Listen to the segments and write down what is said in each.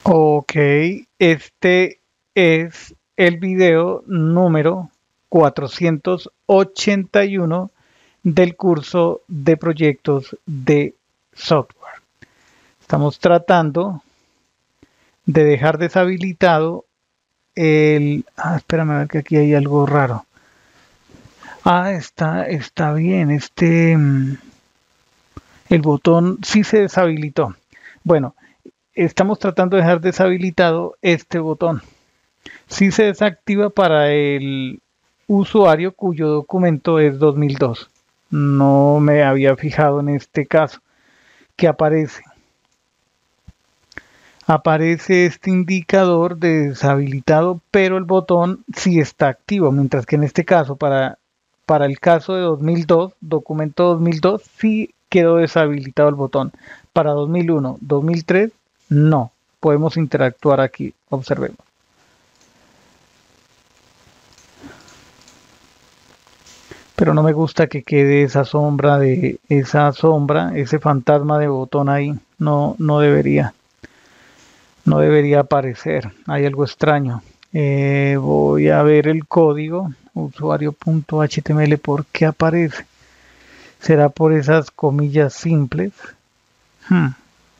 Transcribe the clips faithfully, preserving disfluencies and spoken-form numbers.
Ok, este es el video número cuatrocientos ochenta y uno del curso de proyectos de software. Estamos tratando de dejar deshabilitado el... Ah, espérame a ver que aquí hay algo raro. Ah, está, está bien, este... mm, el botón sí se deshabilitó. Bueno, estamos tratando de dejar deshabilitado este botón. Sí se desactiva para el usuario cuyo documento es dos mil dos. No me había fijado en este caso. ¿Qué aparece? Aparece este indicador de deshabilitado, pero el botón sí está activo, mientras que en este caso, para, para el caso de dos mil dos, documento dos mil dos, sí quedó deshabilitado el botón. Para dos mil uno, dos mil tres, no. Podemos interactuar aquí. Observemos. Pero no me gusta que quede esa sombra de esa sombra, ese fantasma de botón ahí. No, no debería, no debería aparecer. Hay algo extraño. Eh, voy a ver el código usuario.html. ¿Por qué aparece? ¿Será por esas comillas simples? Hmm.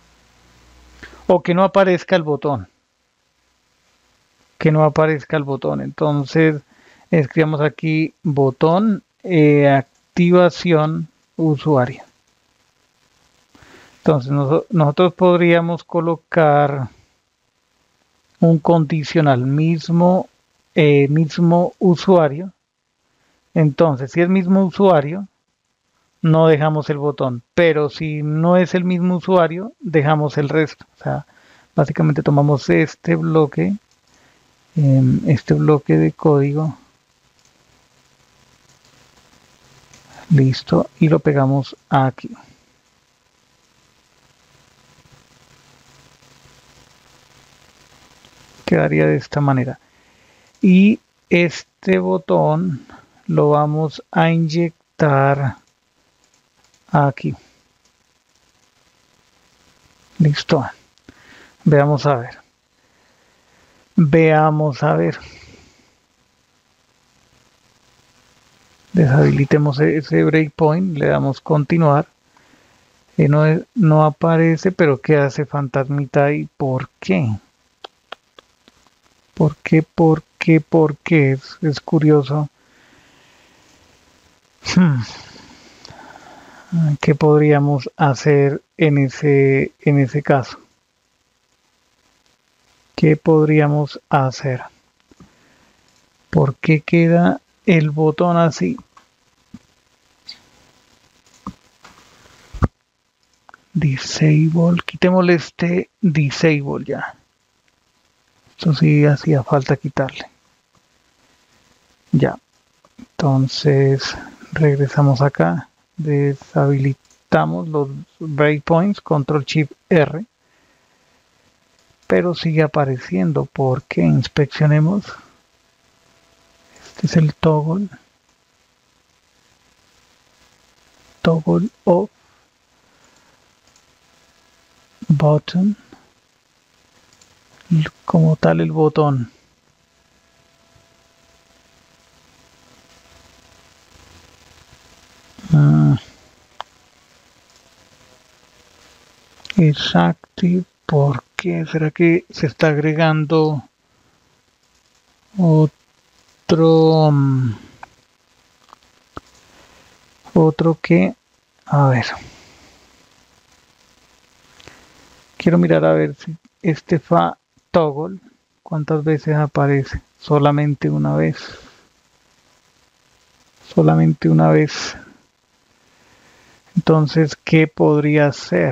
O que no aparezca el botón. Que no aparezca el botón. Entonces, escribamos aquí botón eh, activación usuario. Entonces nos, nosotros podríamos colocar un condicional mismo, eh, mismo usuario. Entonces, si es mismo usuario, no dejamos el botón, pero si no es el mismo usuario, dejamos el resto. O sea, básicamente tomamos este bloque, eh, este bloque de código, listo, y lo pegamos aquí. Quedaría de esta manera. Y este botón lo vamos a inyectar aquí. Listo. Veamos a ver. Veamos a ver. Deshabilitemos ese breakpoint, le damos continuar. Eh, no, no aparece, pero ¿qué hace fantasmita ahí? ¿Por qué? ¿Por qué? ¿Por qué? ¿Por qué? Es, es curioso. Hmm. ¿Qué podríamos hacer en ese, en ese caso? ¿Qué podríamos hacer? ¿Por qué queda el botón así? Disable, quitémosle este disable ya. Esto sí hacía falta quitarle. Ya. Entonces regresamos acá. Deshabilitamos los breakpoints, control shift R. Pero sigue apareciendo porque inspeccionemos. Este es el toggle. Toggle off. Button. Como tal el botón. Ah, es active. ¿Por qué? ¿Será que se está agregando otro um, otro que? A ver. Quiero mirar a ver si este fa toggle cuántas veces aparece. Solamente una vez. Solamente una vez. Entonces, ¿qué podría ser?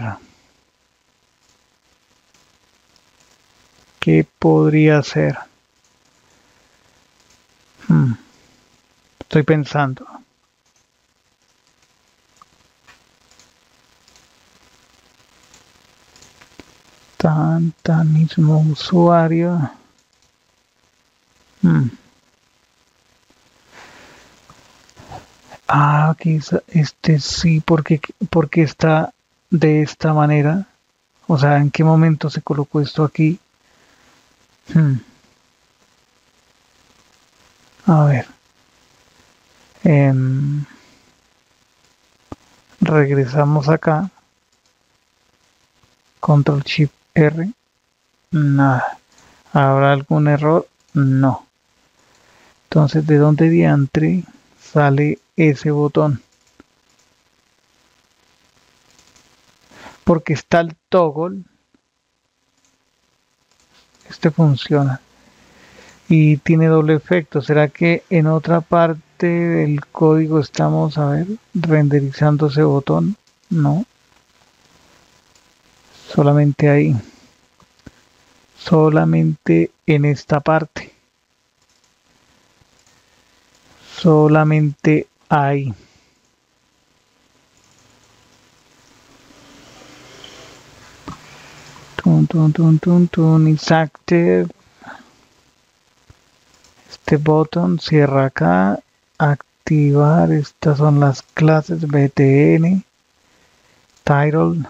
¿Qué podría ser? Hmm. Estoy pensando. Tanta mismo usuario. Hmm. Ah, aquí este sí, porque, porque está de esta manera. O sea, ¿en qué momento se colocó esto aquí? Hmm. A ver. Em, regresamos acá. Control Shift R. Nada. ¿Habrá algún error? No. Entonces, ¿de dónde diantre sale ese botón? Porque está el toggle. Este funciona. Y tiene doble efecto. ¿Será que en otra parte del código estamos, a ver, renderizando ese botón? No. Solamente ahí. Solamente en esta parte. Solamente ahí. Tun, tun, tun, tun, tun. Is active. Este botón cierra acá. Activar. Estas son las clases B T N. Title.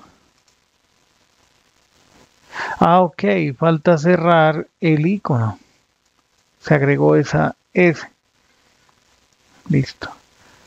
Ah, ok. Falta cerrar el icono. Se agregó esa S. Listo.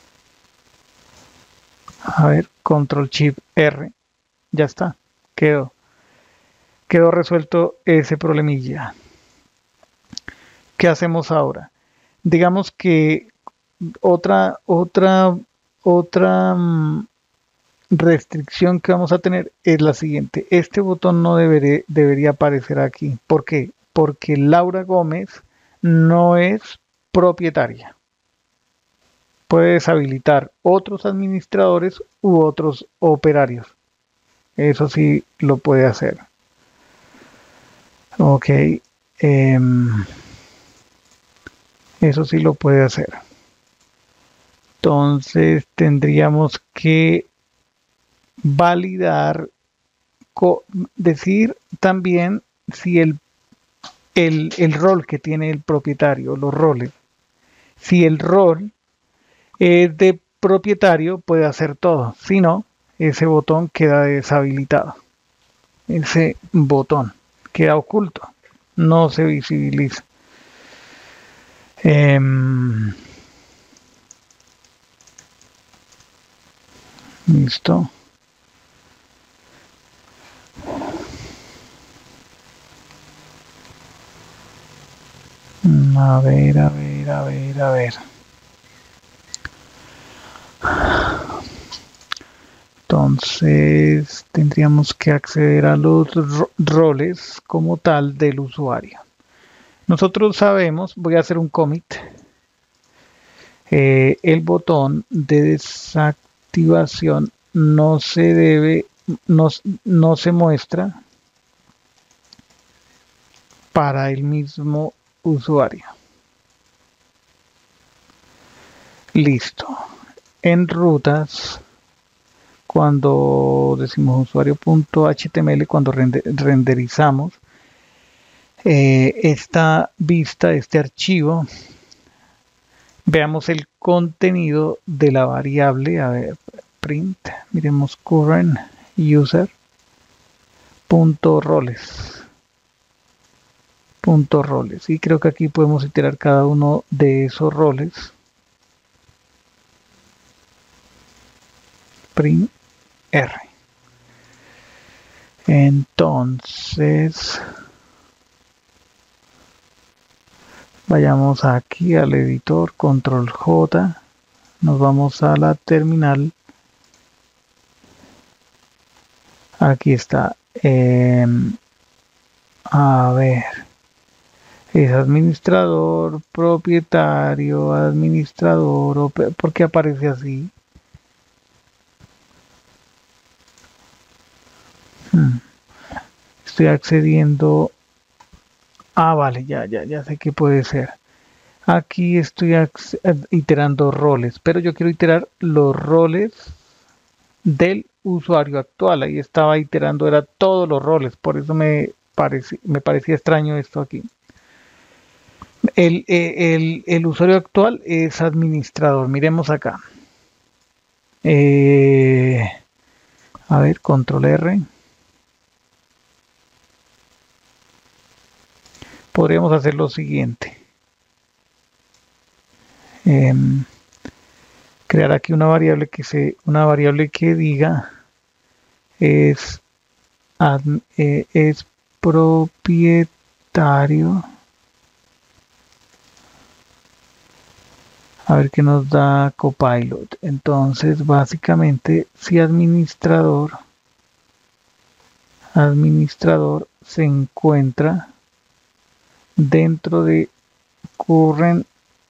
A ver, control shift R. Ya está. Quedó. Quedó resuelto ese problemilla. ¿Qué hacemos ahora? Digamos que otra, otra, otra mm, restricción que vamos a tener es la siguiente. Este botón no debería, debería aparecer aquí. ¿Por qué? Porque Laura Gómez no es propietaria. Puede deshabilitar otros administradores u otros operarios. Eso sí lo puede hacer. Ok. Eh, eso sí lo puede hacer. Entonces tendríamos que validar, decir también si el, el, el rol que tiene el propietario, los roles, si el rol es de propietario puede hacer todo, si no, ese botón queda deshabilitado, ese botón queda oculto, no se visibiliza. Eh, listo. A ver, a ver, a ver, a ver. Entonces tendríamos que acceder a los ro roles como tal del usuario. Nosotros sabemos, voy a hacer un commit, eh, el botón de desactivación no se debe, no, no se muestra para el mismo usuario. Listo. En rutas, cuando decimos usuario.html, cuando render, renderizamos eh, esta vista, este archivo, veamos el contenido de la variable. A ver, print, miremos current user punto roles punto roles, y creo que aquí podemos iterar cada uno de esos roles. Print R. Entonces vayamos aquí al editor, control J, nos vamos a la terminal. Aquí está. Eh, a ver. Es administrador, propietario, administrador. ¿Por qué aparece así? Hmm. Estoy accediendo. Ah, vale, ya, ya, ya sé qué puede ser. Aquí estoy iterando roles, pero yo quiero iterar los roles del usuario actual. Ahí estaba iterando, era todos los roles, por eso me, pareci me parecía extraño esto aquí. El, el, el usuario actual es administrador, miremos acá. Eh, a ver, control R. podríamos hacer lo siguiente. Eh, crear aquí una variable que se, una variable que diga es, ad, eh, es propietario. A ver qué nos da Copilot. Entonces, básicamente, si administrador, administrador se encuentra dentro de current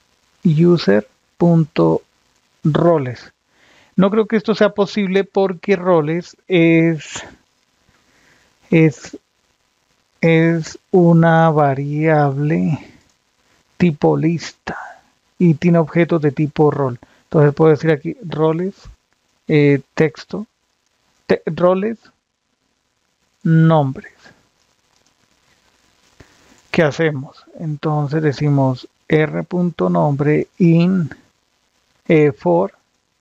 user.roles. No creo que esto sea posible porque roles es, es, es una variable tipo lista y tiene objetos de tipo rol. Entonces puedo decir aquí roles, eh, texto, te, roles, nombres. ¿Qué hacemos? Entonces decimos r.nombre in eh, for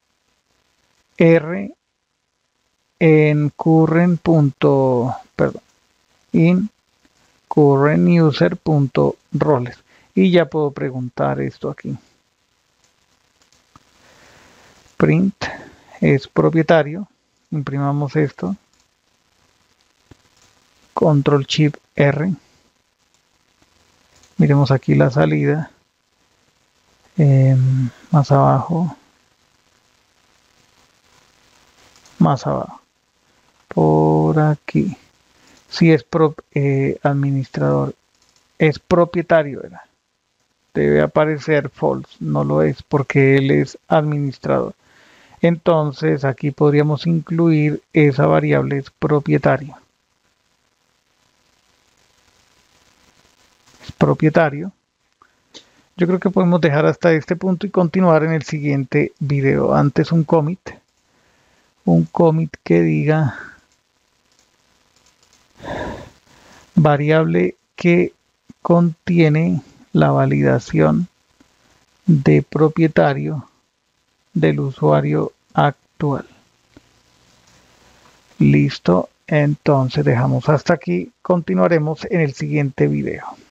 r en current. Perdón, in current user.roles y ya puedo preguntar esto aquí. Print es propietario, imprimamos esto, control shift R, miremos aquí la salida, eh, más abajo, más abajo, por aquí, si es pro, eh, administrador, es propietario, ¿verdad? Debe aparecer false, no lo es porque él es administrador. Entonces aquí podríamos incluir esa variable es propietario. Es propietario. Yo creo que podemos dejar hasta este punto y continuar en el siguiente video. Antes un commit. Un commit que diga variable que contiene la validación de propietario del usuario actual. Listo, entonces dejamos hasta aquí, continuaremos en el siguiente video.